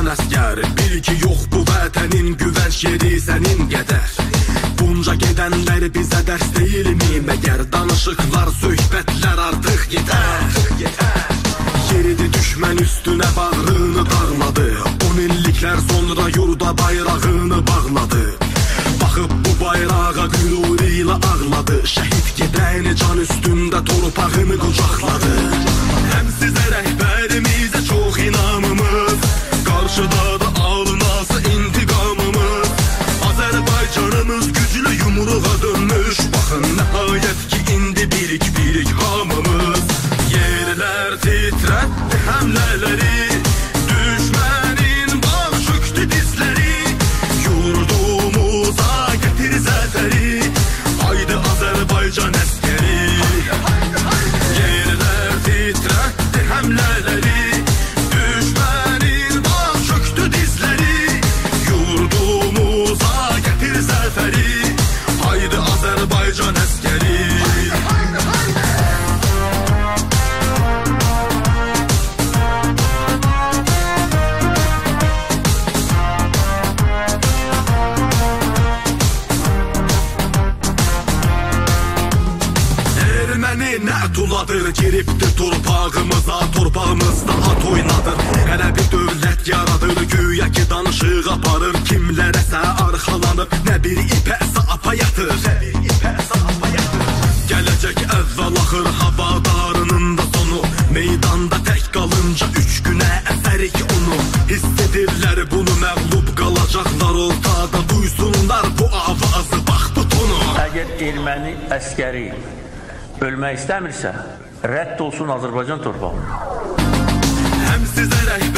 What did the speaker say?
Azərbaycan əskəri. Bil ki yox bu vətənin güvənç yeri sənin qədər. Bunca gedənlər bizə dərs deyilmi? Məgər danışıqlar, söhbətlər artıq yetər. Yeridi düşmən üstünə bağrını dağladı. 10 illiklər sonra yurda bayrağını bağladı. Baxıb bu bayrağa qürur ilə ağladı. Şəhid gedəni can üstündə torpağını qucaqladı. Həm sizə rəhbərimizə çox inamımız, qarşıda da alınası intiqamımız. Azərbaycanımız güclü yumruğa dönmüş. Baxın nəhayət ki indi birik hamımız. Yerlər titrətdi həmlələri, düşmənin baş çöktü dizləri. Yurdumuza gətir zəfəri, haydi Azərbaycan əskəri. Yerlər titrətdi həmlələri, düşmənin baş çöktü dizləri. Yurdumuza gətir zəfəri, haydi Azərbaycan əskəri. Nətuladır, giribdir torpağımıza, torpağımızda at oynadır. Hələ bir dövlət yaradır, güya ki danışıq aparır. Kimlərəsə arxalanıb, nə bir ipəsə apa yatır. Gələcək əvvəl axır havadarının da sonu. Meydanda tək qalınca 3 günə əsərik onu. Hiss edirlər bunu, məğlub qalacaqlar ortada. Duysunlar bu avazı, bax bu tonu. Əgər erməni əskəri ölmək istəmirsə, rədd olsun Azərbaycan torpağına. Həm sizə rəhbər